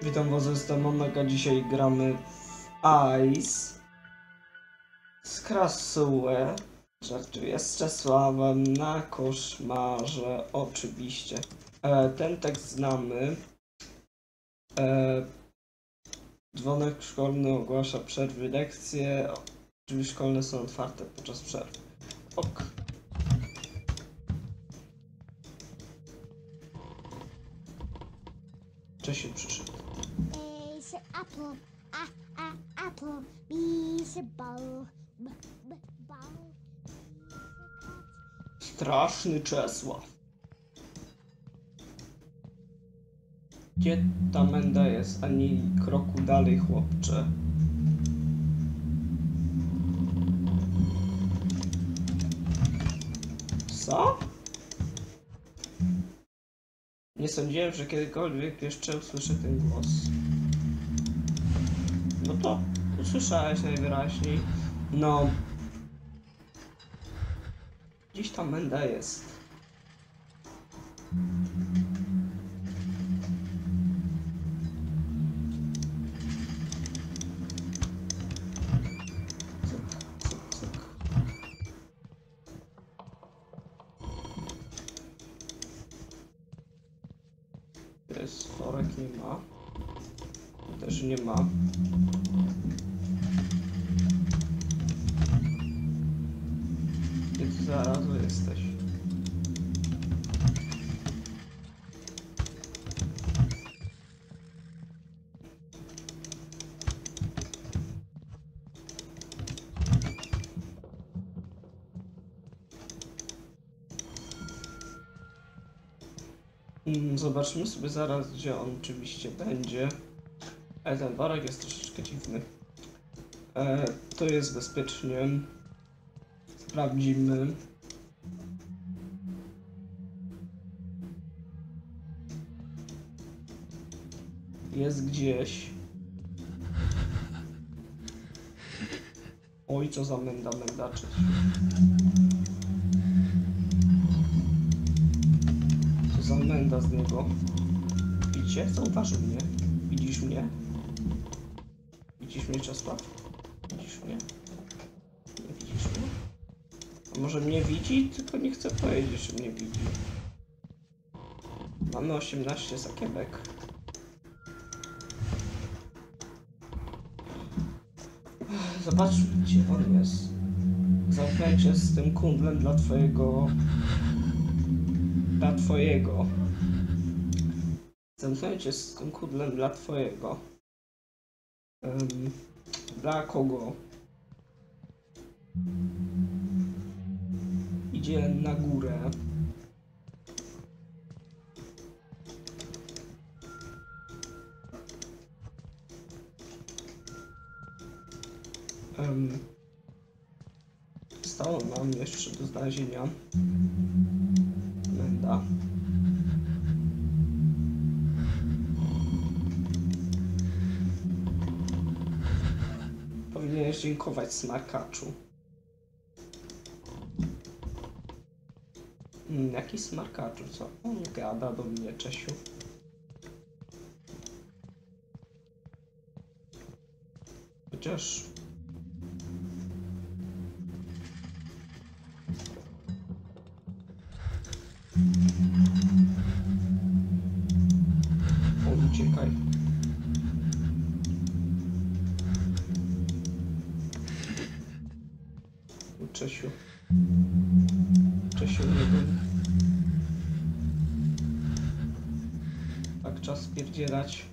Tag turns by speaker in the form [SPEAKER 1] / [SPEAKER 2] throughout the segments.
[SPEAKER 1] Witam was, jestem Omega. Dzisiaj gramy w Ice z Krasułę, żartuję, z Czesławem na koszmarze, oczywiście. Ten tekst znamy. Dzwonek szkolny ogłasza przerwy, lekcje. Drzwi szkolne są otwarte podczas przerwy. Ok. Czesiu przyszedł.
[SPEAKER 2] Apple, apple, B ball, ball.
[SPEAKER 1] Straszny Czesław. Gdzie ta menda jest? Ani kroku dalej, chłopcze. Co? Nie sądziłem, że kiedykolwiek jeszcze usłyszę ten głos. No to usłyszałeś najwyraźniej. No. Gdzieś ta menda jest. Jest worek, nie ma. Też nie ma. Gdzie ty zaraz jesteś? Zobaczymy sobie zaraz, gdzie on oczywiście będzie. Ale ten worek jest troszeczkę dziwny. To jest bezpiecznie. Sprawdzimy. Jest gdzieś. Oj, co za mędaczyć. Co za męda z niego. Widzicie? Zauważył mnie. Widzisz mnie? Widzisz mnie, Czesław? Widzisz mnie? Nie widzisz mnie? A może mnie widzi? Tylko nie chcę powiedzieć, że mnie widzi. Mamy 18 sakiewek. Zobaczmy, gdzie on jest. Zamknęcie z tym kundlem dla twojego... Zamknęcie z tym kundlem dla twojego. Dla kogo? Idzie na górę. Zostało nam jeszcze do znalezienia menda. Powinieneś dziękować smarkaczu. Jaki smarkaczu? Co on gada do mnie, Czesiu? Chociaż... Uciekaj. Czesiu. Czesiu, nie wiem. Tak, czas spierdzielać.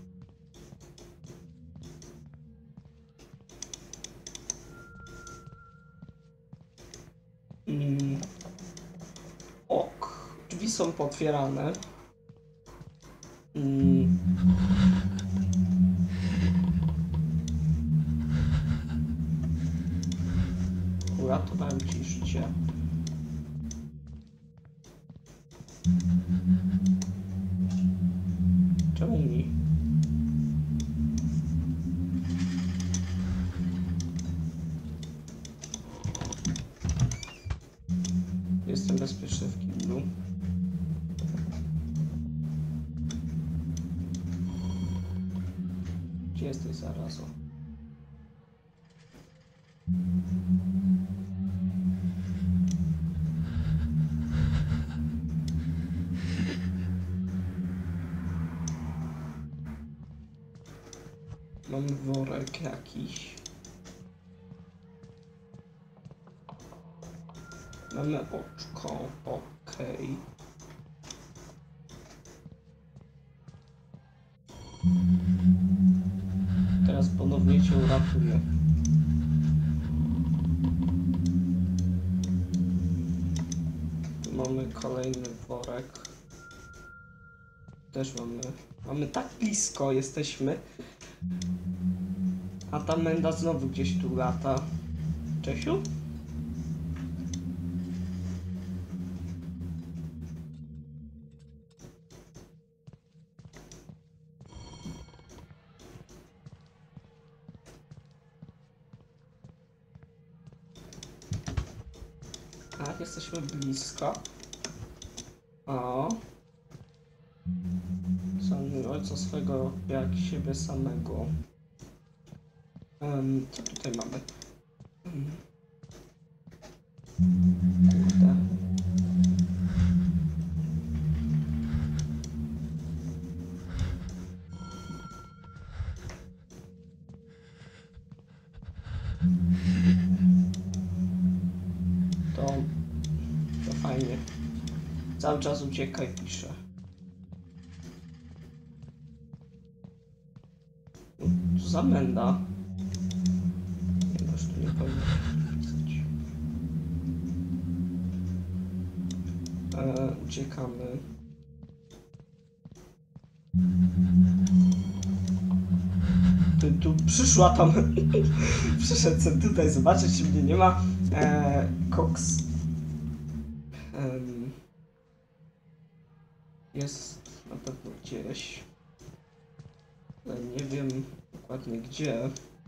[SPEAKER 1] Ok. Drzwi są potwierane. Uratowałem ci życie. Czemu mi? Jestem bezpieczny w kiblu. Gdzie jesteś zarazo? Mamy worek jakiś. Mamy oczko, okej. Teraz ponownie cię uratuję. Tu mamy kolejny worek. Też mamy tak blisko jesteśmy. A ta menda znowu gdzieś tu lata. Czesiu? Tak, jesteśmy blisko. O. Szanuj ojca swego jak siebie samego. Co tutaj mamy? Kurde. To fajnie. Cały czas uciekaj, pisze. Co za menda? Już tu nie powinno pisać. Uciekamy. Tu przyszła tam. Przyszedł sobie tutaj zobaczyć, czy mnie nie ma. Cox. Jest na pewno gdzieś. Ale nie wiem dokładnie gdzie.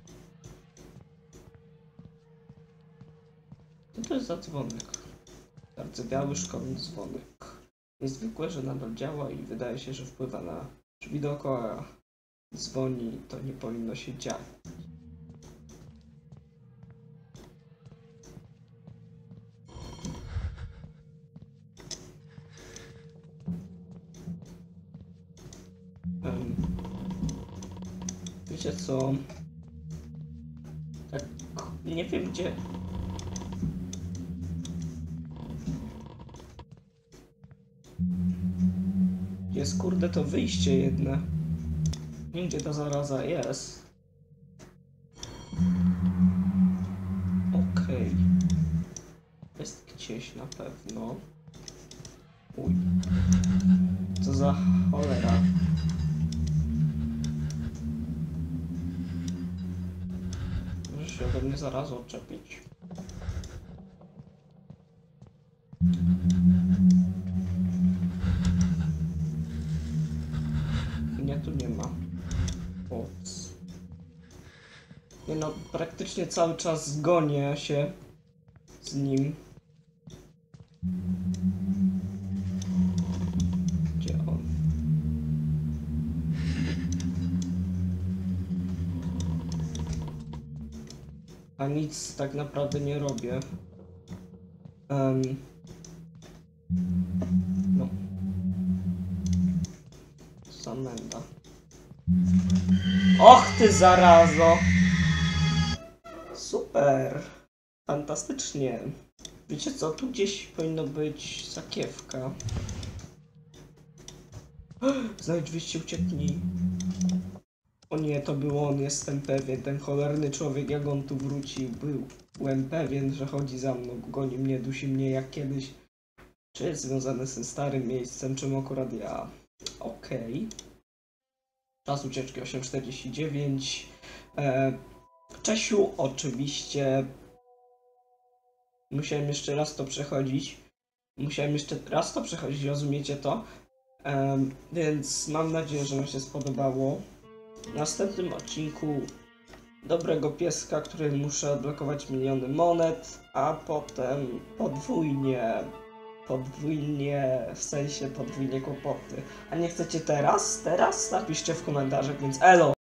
[SPEAKER 1] Co to jest za dzwonek? Rdzewiały szkolny dzwonek. Niezwykłe, że nadal działa i wydaje się, że wpływa na drzwi dookoła. Dzwoni, to nie powinno się dziać. Wiecie co? Tak, nie wiem gdzie. Jest kurde to wyjście jedne. Nie wiem gdzie ta zaraza jest. Okej. Jest gdzieś na pewno. Uj. Co za cholera. Możesz się ode mnie zaraz odczepić. Nie, tu nie ma. Ops. Nie no, praktycznie cały czas gonię się z nim. Gdzie on? A nic tak naprawdę nie robię. No. Zamenda. Och ty zarazo! Super! Fantastycznie! Wiecie co? Tu gdzieś powinno być sakiewka. Znajdź wyjście, ucieknij. O nie, to był on, jestem pewien. Ten cholerny człowiek, jak on tu wrócił, byłem pewien, że chodzi za mną, goni mnie, dusi mnie jak kiedyś. Czy jest związane z tym starym miejscem, czym akurat ja? Okej. Czas ucieczki 8:49. Czesiu, oczywiście. Musiałem jeszcze raz to przechodzić. Rozumiecie to? Więc mam nadzieję, że wam się spodobało. W następnym odcinku dobrego pieska, który muszę odblokować miliony monet, a potem podwójnie, w sensie podwójnie kłopoty. A nie chcecie teraz? Teraz? Napiszcie w komentarzach, więc elo!